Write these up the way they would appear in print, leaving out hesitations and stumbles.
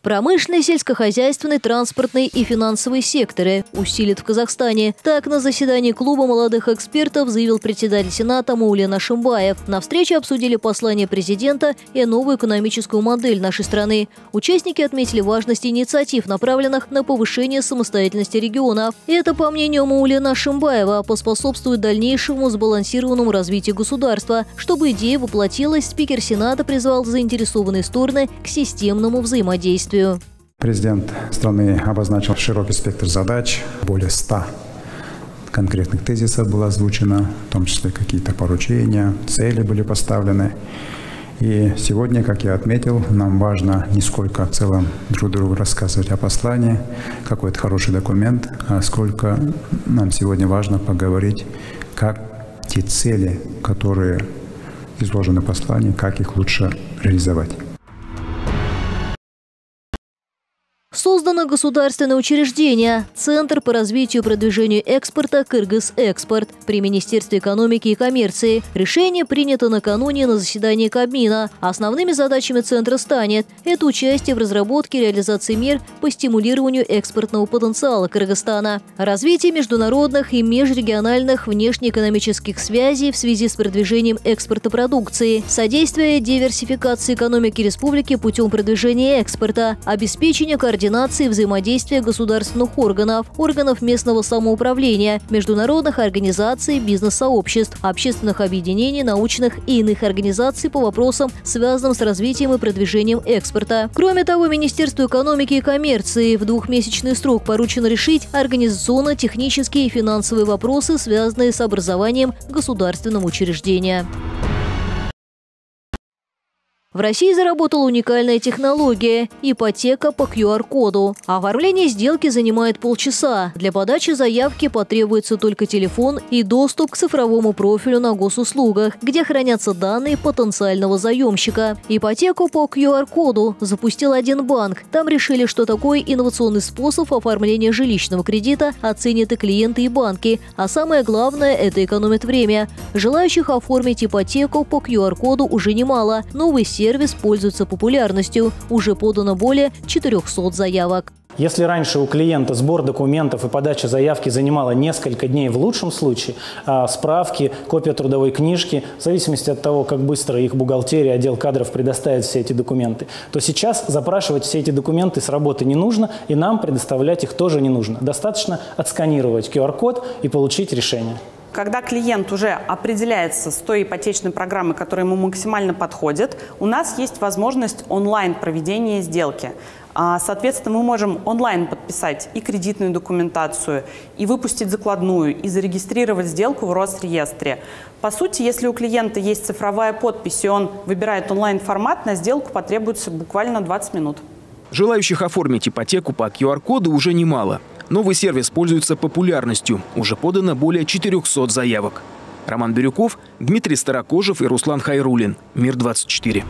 Промышленный, сельскохозяйственный, транспортный и финансовый секторы усилит в Казахстане. Так, на заседании клуба молодых экспертов заявил председатель Сената Маулен Ашимбаев. На встрече обсудили послание президента и новую экономическую модель нашей страны. Участники отметили важность инициатив, направленных на повышение самостоятельности регионов. И это, по мнению Маулена Ашимбаева, поспособствует дальнейшему сбалансированному развитию государства. Чтобы идея воплотилась, спикер Сената призвал заинтересованные стороны к системному взаимодействию. Президент страны обозначил широкий спектр задач, более 100 конкретных тезисов было озвучено, в том числе какие-то поручения, цели были поставлены. И сегодня, как я отметил, нам важно не сколько в целом друг другу рассказывать о послании, какой это хороший документ, а сколько нам сегодня важно поговорить, как те цели, которые изложены в послании, как их лучше реализовать. Создано государственное учреждение – Центр по развитию и продвижению экспорта «Кыргыз-Экспорт» при Министерстве экономики и коммерции. Решение принято накануне на заседании Кабмина. Основными задачами Центра станет – это участие в разработке и реализации мер по стимулированию экспортного потенциала Кыргызстана, развитие международных и межрегиональных внешнеэкономических связей в связи с продвижением экспорта продукции, содействие диверсификации экономики республики путем продвижения экспорта, обеспечение координации и взаимодействия государственных органов местного самоуправления, международных организаций, бизнес-сообществ, общественных объединений, научных и иных организаций по вопросам, связанным с развитием и продвижением экспорта. Кроме того, Министерству экономики и коммерции в двухмесячный срок поручено решить организационно-технические и финансовые вопросы, связанные с образованием государственного учреждения. В России заработала уникальная технология – ипотека по QR-коду. Оформление сделки занимает полчаса. Для подачи заявки потребуется только телефон и доступ к цифровому профилю на госуслугах, где хранятся данные потенциального заемщика. Ипотеку по QR-коду запустил один банк. Там решили, что такой инновационный способ оформления жилищного кредита оценят и клиенты, и банки. А самое главное – это экономит время. Желающих оформить ипотеку по QR-коду уже немало. Новый сервис пользуется популярностью. Уже подано более 400 заявок. Если раньше у клиента сбор документов и подача заявки занимала несколько дней в лучшем случае, справки, копия трудовой книжки, в зависимости от того, как быстро их бухгалтерия, отдел кадров предоставит все эти документы, то сейчас запрашивать все эти документы с работы не нужно, и нам предоставлять их тоже не нужно. Достаточно отсканировать QR-код и получить решение. Когда клиент уже определяется с той ипотечной программой, которая ему максимально подходит, у нас есть возможность онлайн проведения сделки. Соответственно, мы можем онлайн подписать и кредитную документацию, и выпустить закладную, и зарегистрировать сделку в Росреестре. По сути, если у клиента есть цифровая подпись, и он выбирает онлайн-формат, на сделку потребуется буквально 20 минут. Желающих оформить ипотеку по QR-коду уже немало. Новый сервис пользуется популярностью. Уже подано более 400 заявок. Роман Бирюков, Дмитрий Старокожев и Руслан Хайрулин. Мир-24.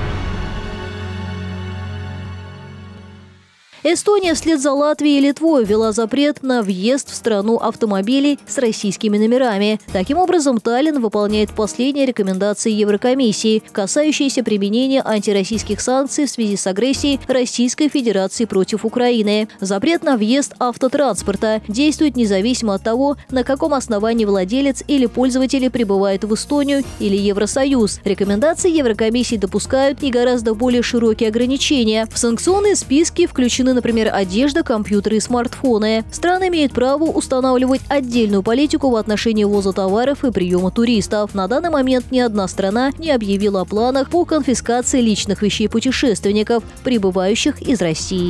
Эстония вслед за Латвией и Литвой ввела запрет на въезд в страну автомобилей с российскими номерами. Таким образом, Таллин выполняет последние рекомендации Еврокомиссии, касающиеся применения антироссийских санкций в связи с агрессией Российской Федерации против Украины. Запрет на въезд автотранспорта действует независимо от того, на каком основании владелец или пользователи прибывают в Эстонию или Евросоюз. Рекомендации Еврокомиссии допускают и гораздо более широкие ограничения. В санкционные списки включены, например, одежда, компьютеры и смартфоны. Страны имеют право устанавливать отдельную политику в отношении ввоза товаров и приема туристов. На данный момент ни одна страна не объявила о планах по конфискации личных вещей путешественников, прибывающих из России.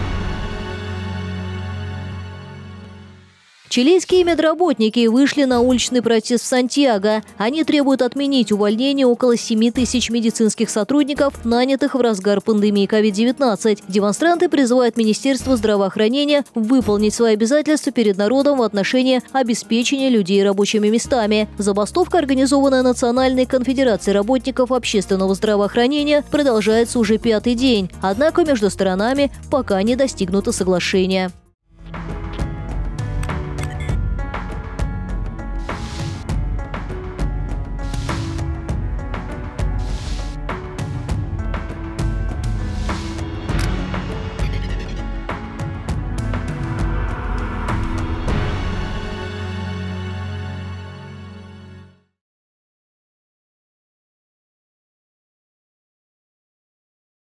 Чилийские медработники вышли на уличный протест в Сантьяго. Они требуют отменить увольнение около 7 тысяч медицинских сотрудников, нанятых в разгар пандемии COVID-19. Демонстранты призывают Министерство здравоохранения выполнить свои обязательства перед народом в отношении обеспечения людей рабочими местами. Забастовка, организованная Национальной конфедерацией работников общественного здравоохранения, продолжается уже 5-й день. Однако между сторонами пока не достигнуто соглашения.